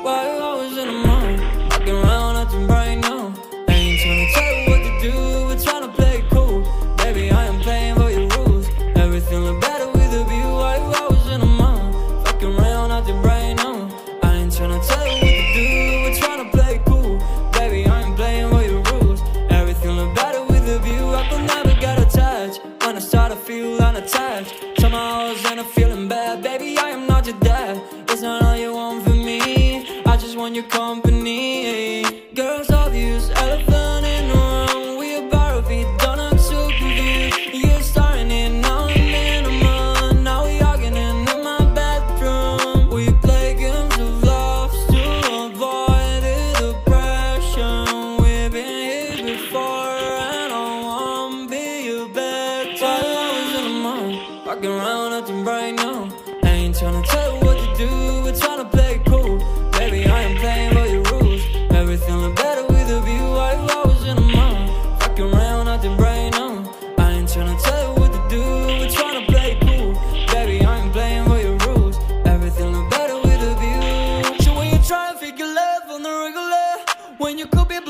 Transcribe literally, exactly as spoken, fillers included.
while I was in the mall, walking around acting right now. I ain't tryna tell you what to do, we're tryna play it cool. Baby, I am playing by your rules. Everything look better with a view while I was in the mall, walking around acting right now. I ain't tryna tell you what to do, we're tryna play it cool. Baby, I am playing by your rules. Everything look better with a view. I could never get attached when I start to feel unattached. Somehow I was in a feeling bad. Baby, I am not your dad. It's not all you want from me, I just want your company. Girls obvious, elephant in the room. We about our feet, don't act so confused. You're starting it now and then a month. Now we arguing in my bedroom. We play games of love to avoid the depression. We've been here before and I wanna be your bed. While I was in the mall, walking around acting right now. I ain't tryna tell you what to do, we're tryna play it cool. Baby, I am playing by your rules. Everything look better with a view while I was in the mall, walking around acting right now. I ain't tryna tell you what to do, we're tryna play it cool. Baby, I am playing by your rules. Everything look better with a view. So when you try to figure love on the regular, when you could be